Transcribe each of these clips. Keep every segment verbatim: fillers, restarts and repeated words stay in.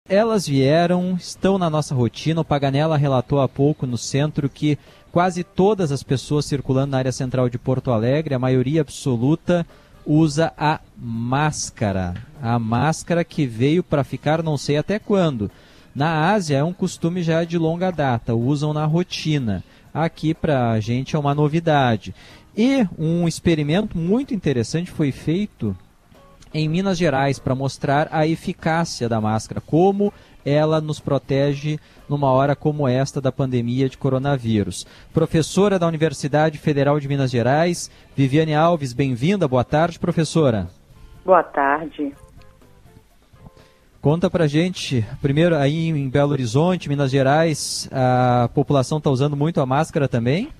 elas vieram, estão na nossa rotina. O Paganella relatou há pouco no centro que quase todas as pessoas circulando na área central de Porto Alegre, a maioria absoluta, usa a máscara. A máscara que veio para ficar não sei até quando. Na Ásia é um costume já de longa data, usam na rotina. Aqui para a gente é uma novidade. E um experimento muito interessante foi feito em Minas Gerais para mostrar a eficácia da máscara, como ela nos protege numa hora como esta da pandemia de coronavírus. Professora da Universidade Federal de Minas Gerais, Viviane Alves, bem-vinda, boa tarde, professora. Boa tarde. Conta pra gente, primeiro aí em Belo Horizonte, Minas Gerais, a população está usando muito a máscara também?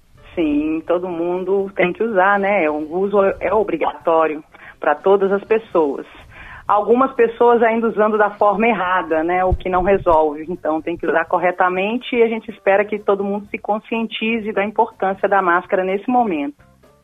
Sim, todo mundo tem que usar, né? O uso é obrigatório para todas as pessoas. Algumas pessoas ainda usando da forma errada, né? O que não resolve. Então tem que usar corretamente e a gente espera que todo mundo se conscientize da importância da máscara nesse momento.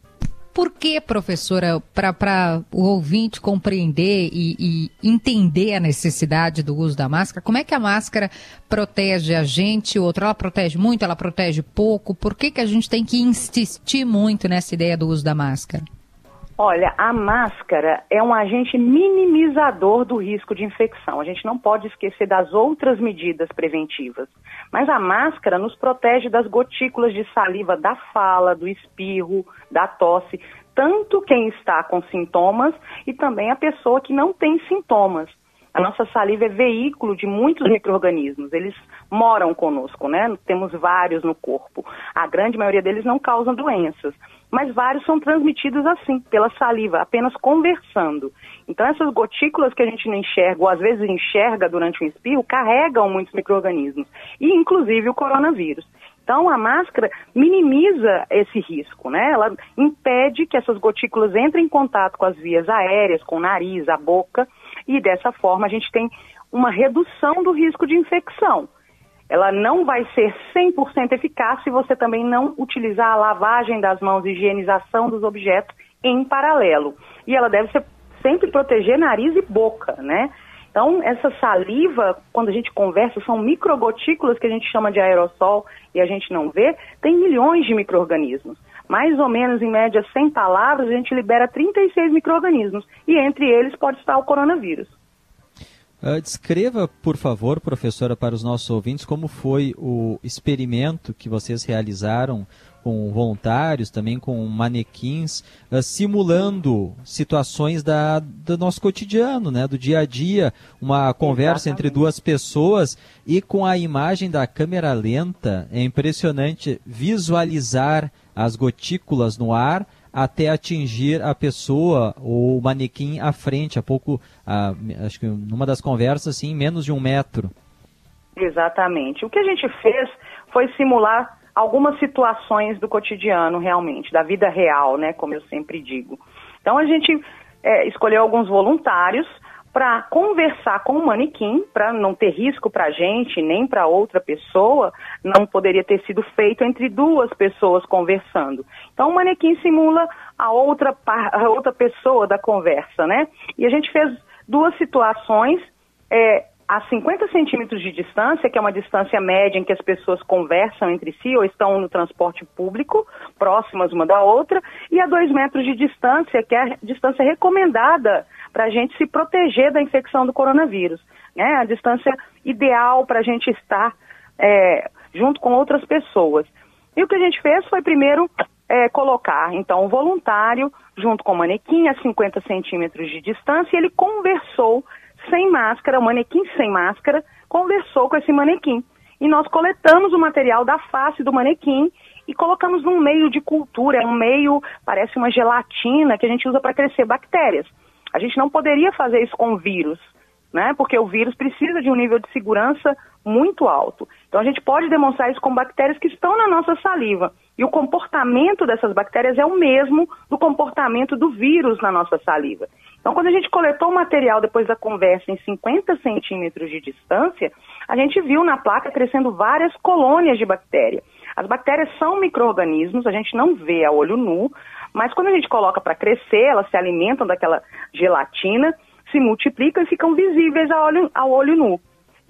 Por que, professora, para o ouvinte compreender e, e entender a necessidade do uso da máscara, como é que a máscara protege a gente? Outra, ela protege muito, ela protege pouco? Por que, que a gente tem que insistir muito nessa ideia do uso da máscara? Olha, a máscara é um agente minimizador do risco de infecção. A gente não pode esquecer das outras medidas preventivas. Mas a máscara nos protege das gotículas de saliva da fala, do espirro, da tosse, tanto quem está com sintomas e também a pessoa que não tem sintomas. A nossa saliva é veículo de muitos micro-organismos, eles moram conosco, né? Temos vários no corpo. A grande maioria deles não causam doenças, mas vários são transmitidos assim, pela saliva, apenas conversando. Então essas gotículas que a gente não enxerga, ou às vezes enxerga durante um espirro, carregam muitos micro-organismos, e inclusive o coronavírus. Então a máscara minimiza esse risco, né? Ela impede que essas gotículas entrem em contato com as vias aéreas, com o nariz, a boca, e dessa forma a gente tem uma redução do risco de infecção. Ela não vai ser cem por cento eficaz se você também não utilizar a lavagem das mãos, higienização dos objetos em paralelo. E ela deve ser, sempre proteger nariz e boca, né? Então, essa saliva, quando a gente conversa, são microgotículas que a gente chama de aerossol e a gente não vê, tem milhões de micro-organismos. Mais ou menos, em média, cem palavras, a gente libera trinta e seis micro-organismos e entre eles pode estar o coronavírus. Uh, descreva, por favor, professora, para os nossos ouvintes, como foi o experimento que vocês realizaram com voluntários, também com manequins, uh, simulando situações da, do nosso cotidiano, né, do dia a dia, uma conversa Exatamente. Entre duas pessoas, e com a imagem da câmera lenta, é impressionante visualizar as gotículas no ar até atingir a pessoa ou o manequim à frente, há pouco, ah, acho que numa das conversas, assim, menos de um metro. Exatamente. O que a gente fez foi simular algumas situações do cotidiano, realmente, da vida real, né, como eu sempre digo. Então a gente é, escolheu alguns voluntários para conversar com o manequim, para não ter risco para a gente, nem para outra pessoa, não poderia ter sido feito entre duas pessoas conversando. Então o manequim simula a outra, a outra pessoa da conversa, né? E a gente fez duas situações, é, a cinquenta centímetros de distância, que é uma distância média em que as pessoas conversam entre si ou estão no transporte público, próximas uma da outra, e a dois metros de distância, que é a distância recomendada para a gente se proteger da infecção do coronavírus, né? A distância ideal para a gente estar é, junto com outras pessoas. E o que a gente fez foi primeiro é, colocar, então, um voluntário junto com o manequim a cinquenta centímetros de distância, e ele conversou sem máscara, o manequim sem máscara, conversou com esse manequim. E nós coletamos o material da face do manequim e colocamos num meio de cultura, é um meio, parece uma gelatina que a gente usa para crescer bactérias. A gente não poderia fazer isso com vírus, né? Porque o vírus precisa de um nível de segurança muito alto. Então a gente pode demonstrar isso com bactérias que estão na nossa saliva. E o comportamento dessas bactérias é o mesmo do comportamento do vírus na nossa saliva. Então quando a gente coletou o material depois da conversa em cinquenta centímetros de distância, a gente viu na placa crescendo várias colônias de bactéria. As bactérias são micro-organismos, a gente não vê a olho nu, mas quando a gente coloca para crescer, elas se alimentam daquela gelatina, se multiplicam e ficam visíveis ao olho, ao olho nu.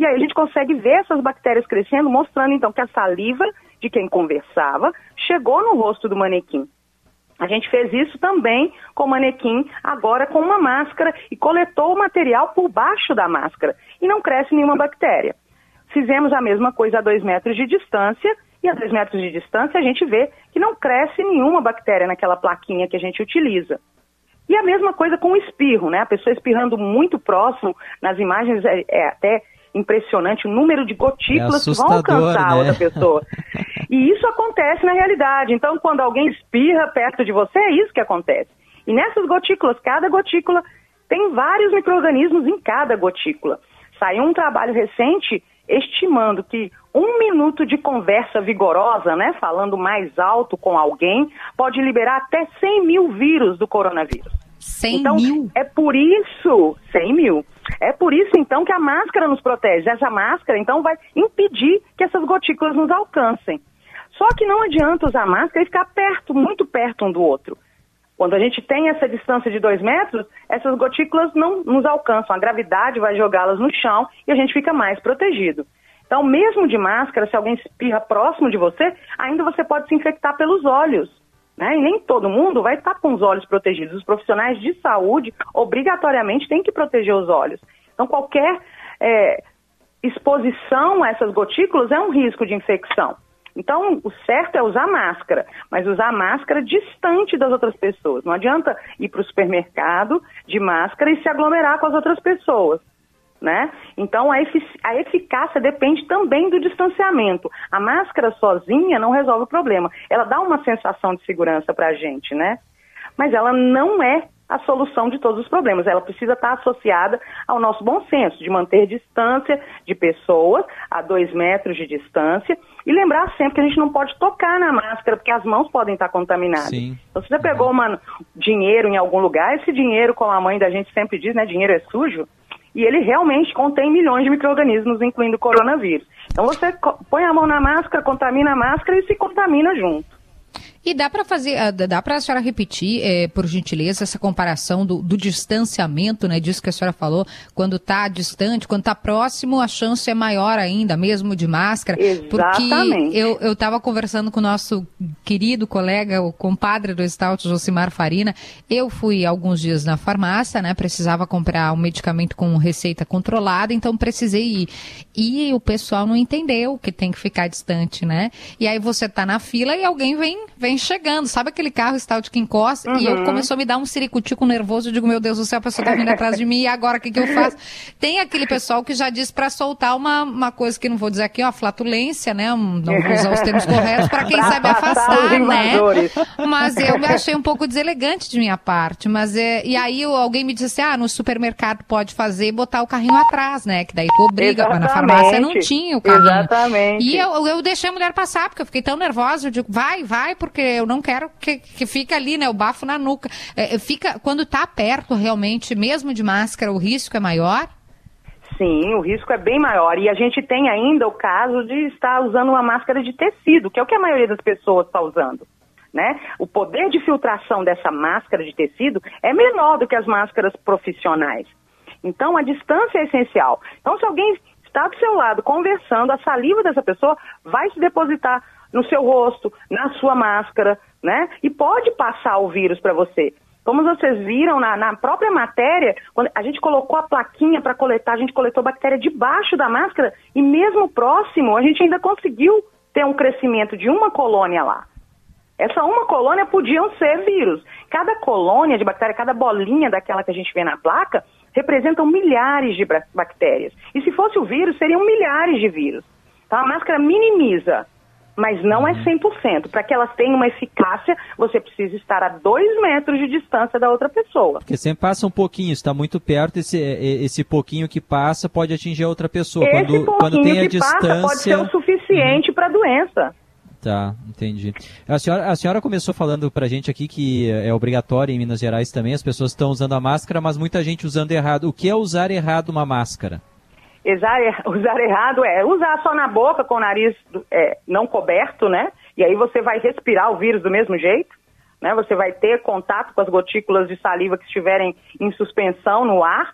E aí a gente consegue ver essas bactérias crescendo, mostrando então que a saliva de quem conversava chegou no rosto do manequim. A gente fez isso também com o manequim, agora com uma máscara, e coletou o material por baixo da máscara. E não cresce nenhuma bactéria. Fizemos a mesma coisa a dois metros de distância, e a dois metros de distância a gente vê que não cresce nenhuma bactéria naquela plaquinha que a gente utiliza. E a mesma coisa com o espirro, né? A pessoa espirrando muito próximo, nas imagens é, é até impressionante o número de gotículas é que vão alcançar né? a outra pessoa. E isso acontece na realidade. Então, quando alguém espirra perto de você, é isso que acontece. E nessas gotículas, cada gotícula tem vários micro-organismos em cada gotícula. Saiu um trabalho recente estimando que um minuto de conversa vigorosa, né, falando mais alto com alguém, pode liberar até cem mil vírus do coronavírus. cem então, mil? É por isso, cem mil. É por isso, então, que a máscara nos protege. Essa máscara, então, vai impedir que essas gotículas nos alcancem. Só que não adianta usar máscara e ficar perto, muito perto um do outro. Quando a gente tem essa distância de dois metros, essas gotículas não nos alcançam. A gravidade vai jogá-las no chão e a gente fica mais protegido. Então, mesmo de máscara, se alguém espirra próximo de você, ainda você pode se infectar pelos olhos, né? E nem todo mundo vai estar com os olhos protegidos. Os profissionais de saúde, obrigatoriamente, têm que proteger os olhos. Então, qualquer é, exposição a essas gotículas é um risco de infecção. Então, o certo é usar máscara, mas usar máscara distante das outras pessoas. Não adianta ir para o supermercado de máscara e se aglomerar com as outras pessoas, né? Então, a, efic- a eficácia depende também do distanciamento. A máscara sozinha não resolve o problema. Ela dá uma sensação de segurança para a gente, né? Mas ela não é a solução de todos os problemas. Ela precisa estar associada ao nosso bom senso, de manter distância de pessoas a dois metros de distância e lembrar sempre que a gente não pode tocar na máscara, porque as mãos podem estar contaminadas. Sim. Então, se você pegou uma, dinheiro em algum lugar, esse dinheiro, como a mãe da gente sempre diz, né, dinheiro é sujo, e ele realmente contém milhões de micro-organismos, incluindo o coronavírus. Então, você põe a mão na máscara, contamina a máscara e se contamina junto. E dá para fazer, dá para a senhora repetir, é, por gentileza, essa comparação do, do distanciamento, né, disso que a senhora falou, quando está distante, quando está próximo, a chance é maior ainda, mesmo de máscara. Exatamente. Porque eu eu estava conversando com o nosso querido colega, o compadre do Stout, Josimar Farina. Eu fui alguns dias na farmácia, né, precisava comprar um medicamento com receita controlada, então precisei ir. E o pessoal não entendeu que tem que ficar distante, né? E aí você tá na fila e alguém vem, vem chegando, sabe aquele carro Stout que encosta? Uhum. E eu começou a me dar um ciricutico nervoso, eu digo, meu Deus do céu, a pessoa tá vindo atrás de mim, e agora o que que eu faço? Tem aquele pessoal que já diz para soltar uma, uma coisa que não vou dizer aqui, ó, flatulência, né? Não vou usar os termos corretos, para quem sabe afastar, né? Mas eu me achei um pouco deselegante de minha parte, mas é, e aí alguém me disse assim, ah, no supermercado pode fazer e botar o carrinho atrás, né? Que daí tu obriga, mas na farmácia não tinha o carrinho. Exatamente. E eu, eu deixei a mulher passar, porque eu fiquei tão nervosa, eu digo, vai, vai, porque eu não quero que, que fique ali, né, o bafo na nuca. É, fica, quando tá perto, realmente, mesmo de máscara, o risco é maior? Sim, o risco é bem maior. E a gente tem ainda o caso de estar usando uma máscara de tecido, que é o que a maioria das pessoas está usando, né? O poder de filtração dessa máscara de tecido é menor do que as máscaras profissionais. Então, a distância é essencial. Então, se alguém está do seu lado conversando, a saliva dessa pessoa vai se depositar no seu rosto, na sua máscara, né? E pode passar o vírus para você. Como vocês viram na, na própria matéria, quando a gente colocou a plaquinha para coletar, a gente coletou bactéria debaixo da máscara e mesmo próximo, a gente ainda conseguiu ter um crescimento de uma colônia lá. Essa uma colônia podiam ser vírus. Cada colônia de bactéria, cada bolinha daquela que a gente vê na placa, representam milhares de bactérias. E se fosse o vírus, seriam milhares de vírus. Então a máscara minimiza, mas não é cem por cento. Para que elas tenham uma eficácia, você precisa estar a dois metros de distância da outra pessoa. Porque sempre passa um pouquinho, está muito perto, esse, esse pouquinho que passa pode atingir a outra pessoa. Esse quando, pouquinho quando tem a que distância... passa pode ser o suficiente uhum. para a doença. Tá, entendi. A senhora, a senhora começou falando pra gente aqui que é obrigatório em Minas Gerais também, as pessoas estão usando a máscara, mas muita gente usando errado. O que é usar errado uma máscara? Usar, usar errado é usar só na boca com o nariz é, não coberto, né? E aí você vai respirar o vírus do mesmo jeito, né? Você vai ter contato com as gotículas de saliva que estiverem em suspensão no ar.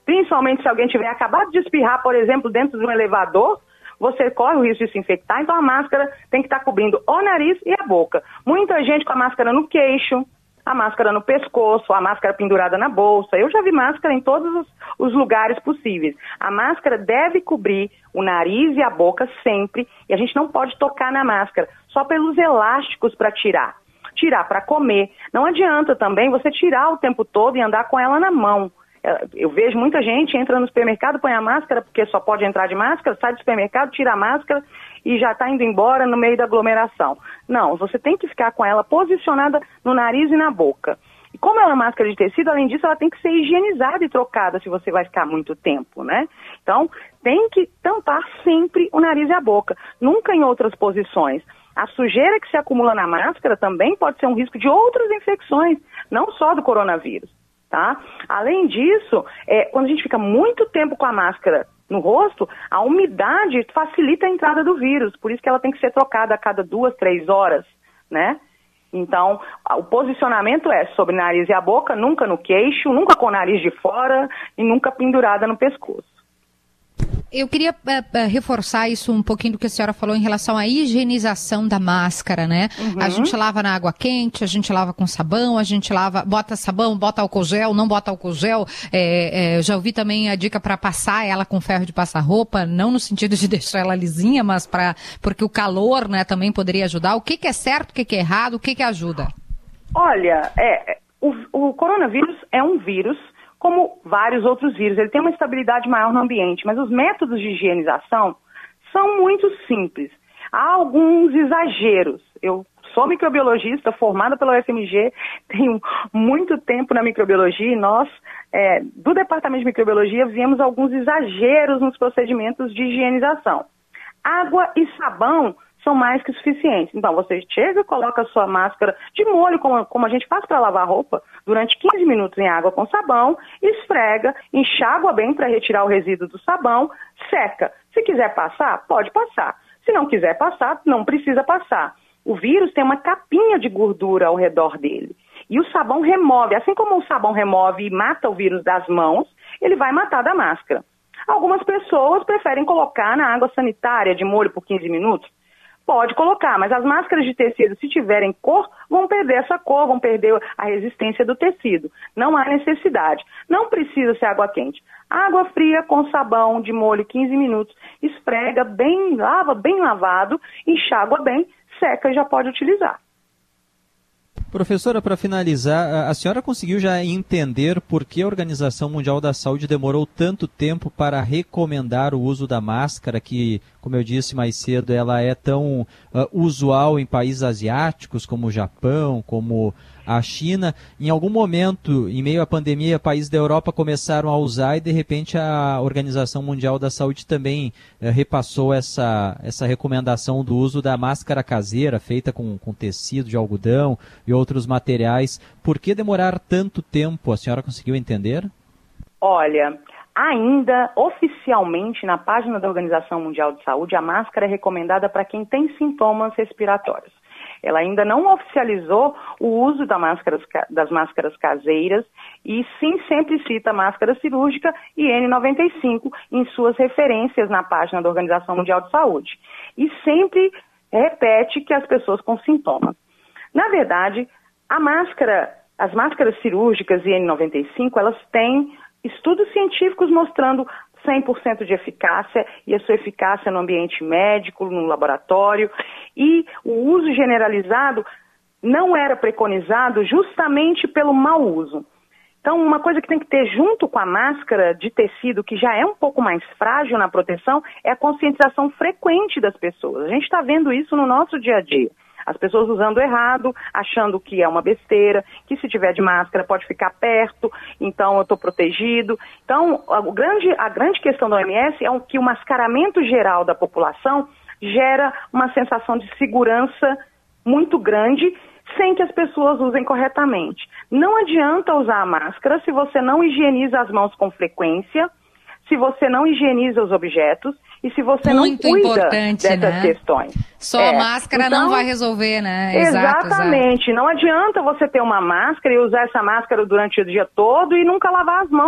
principalmente se alguém tiver acabado de espirrar, por exemplo, dentro de um elevador, você corre o risco de se infectar, então a máscara tem que estar cobrindo o nariz e a boca. Muita gente com a máscara no queixo, a máscara no pescoço, a máscara pendurada na bolsa. Eu já vi máscara em todos os, os lugares possíveis. A máscara deve cobrir o nariz e a boca sempre, e a gente não pode tocar na máscara, só pelos elásticos para tirar. Tirar para comer. Não adianta também você tirar o tempo todo e andar com ela na mão. Eu vejo muita gente entra no supermercado, põe a máscara, porque só pode entrar de máscara, sai do supermercado, tira a máscara e já está indo embora no meio da aglomeração. Não, você tem que ficar com ela posicionada no nariz e na boca. E como ela é uma máscara de tecido, além disso, ela tem que ser higienizada e trocada se você vai ficar muito tempo, né? Então, tem que tampar sempre o nariz e a boca, nunca em outras posições. A sujeira que se acumula na máscara também pode ser um risco de outras infecções, não só do coronavírus. Tá? Além disso, é, quando a gente fica muito tempo com a máscara no rosto, a umidade facilita a entrada do vírus, por isso que ela tem que ser trocada a cada duas, três horas, né? Então, o posicionamento é sobre nariz e a boca, nunca no queixo, nunca com o nariz de fora e nunca pendurada no pescoço. Eu queria uh, reforçar isso um pouquinho do que a senhora falou em relação à higienização da máscara, né? Uhum. A gente lava na água quente, a gente lava com sabão, a gente lava, bota sabão, bota álcool gel, não bota álcool gel. É, é, já ouvi também a dica para passar ela com ferro de passar roupa, não no sentido de deixar ela lisinha, mas para porque o calor, né, também poderia ajudar. O que, que é certo, o que, que é errado, o que, que ajuda? Olha, é, o, o coronavírus é um vírus como vários outros vírus, ele tem uma estabilidade maior no ambiente, mas os métodos de higienização são muito simples. Há alguns exageros. Eu sou microbiologista, formada pela U F M G, tenho muito tempo na microbiologia e nós, é, do Departamento de Microbiologia, vemos alguns exageros nos procedimentos de higienização. Água e sabão são mais que suficientes. Então, você chega, coloca a sua máscara de molho, como, como a gente faz para lavar roupa, durante quinze minutos em água com sabão, esfrega, enxágua bem para retirar o resíduo do sabão, seca. Se quiser passar, pode passar. Se não quiser passar, não precisa passar. O vírus tem uma capinha de gordura ao redor dele. E o sabão remove, assim como o sabão remove e mata o vírus das mãos, ele vai matar da máscara. Algumas pessoas preferem colocar na água sanitária de molho por quinze minutos. Pode colocar, mas as máscaras de tecido, se tiverem cor, vão perder essa cor, vão perder a resistência do tecido. Não há necessidade. Não precisa ser água quente. Água fria com sabão de molho, quinze minutos. Esfrega bem, lava bem lavado, enxágua bem, seca e já pode utilizar. Professora, para finalizar, a senhora conseguiu já entender por que a Organização Mundial da Saúde demorou tanto tempo para recomendar o uso da máscara, que, como eu disse mais cedo, ela é tão uh, usual em países asiáticos como o Japão, como a China? Em algum momento, em meio à pandemia, países da Europa começaram a usar e, de repente, a Organização Mundial da Saúde também uh, repassou essa, essa recomendação do uso da máscara caseira, feita com, com tecido de algodão e outros materiais. Por que demorar tanto tempo? A senhora conseguiu entender? Olha, ainda oficialmente na página da Organização Mundial de Saúde, a máscara é recomendada para quem tem sintomas respiratórios. Ela ainda não oficializou o uso da máscaras, das máscaras caseiras e sim sempre cita máscara cirúrgica e N noventa e cinco em suas referências na página da Organização Mundial de Saúde. E sempre repete que as pessoas com sintomas. Na verdade, a máscara, as máscaras cirúrgicas e N noventa e cinco, elas têm estudos científicos mostrando cem por cento de eficácia e a sua eficácia no ambiente médico, no laboratório. E o uso generalizado não era preconizado justamente pelo mau uso. Então, uma coisa que tem que ter junto com a máscara de tecido, que já é um pouco mais frágil na proteção, é a conscientização frequente das pessoas. A gente está vendo isso no nosso dia a dia. As pessoas usando errado, achando que é uma besteira, que se tiver de máscara pode ficar perto, então eu estou protegido. Então, a grande, a grande questão da O M S é que o mascaramento geral da população gera uma sensação de segurança muito grande, sem que as pessoas usem corretamente. Não adianta usar a máscara se você não higieniza as mãos com frequência, se você não higieniza os objetos e se você Muito não cuida importante, dessas né? questões. Só é. a máscara então, não vai resolver, né? Exato, exatamente. Exato. Não adianta você ter uma máscara e usar essa máscara durante o dia todo e nunca lavar as mãos.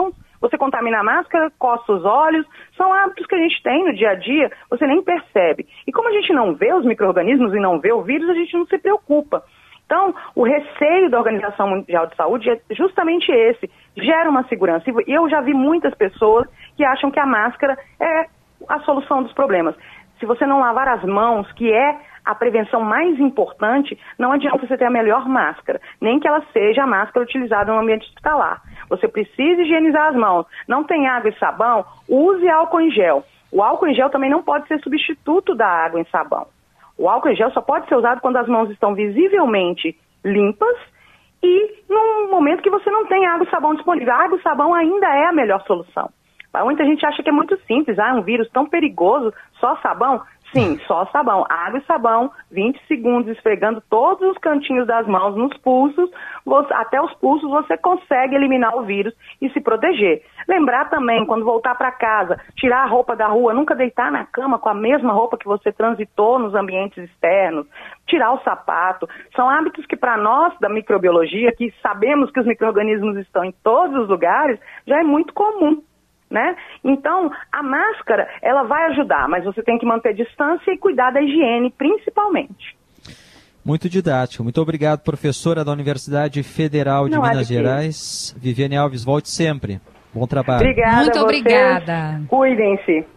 você contamina a máscara, coça os olhos, são hábitos que a gente tem no dia a dia, você nem percebe. E como a gente não vê os micro-organismos e não vê o vírus, a gente não se preocupa. Então, o receio da Organização Mundial de Saúde é justamente esse, gera uma segurança. E eu já vi muitas pessoas que acham que a máscara é a solução dos problemas. Se você não lavar as mãos, que é a prevenção mais importante, não adianta você ter a melhor máscara, nem que ela seja a máscara utilizada no ambiente hospitalar. Você precisa higienizar as mãos. Não tem água e sabão, use álcool em gel. O álcool em gel também não pode ser substituto da água em sabão. O álcool em gel só pode ser usado quando as mãos estão visivelmente limpas e num momento que você não tem água e sabão disponível. A água e sabão ainda é a melhor solução. Muita gente acha que é muito simples, ah, um vírus tão perigoso, só sabão? Sim, só sabão. Água e sabão, vinte segundos esfregando todos os cantinhos das mãos nos pulsos, você, até os pulsos você consegue eliminar o vírus e se proteger. Lembrar também, quando voltar para casa, tirar a roupa da rua, nunca deitar na cama com a mesma roupa que você transitou nos ambientes externos, tirar o sapato. São hábitos que para nós, da microbiologia, que sabemos que os micro-organismos estão em todos os lugares, já é muito comum. Né? Então, a máscara, ela vai ajudar, mas você tem que manter distância e cuidar da higiene, principalmente. Muito didático. Muito obrigado, professora da Universidade Federal de Não Minas de Gerais. Viviane Alves, volte sempre. Bom trabalho. Obrigada. Muito a vocês. obrigada. Cuidem-se.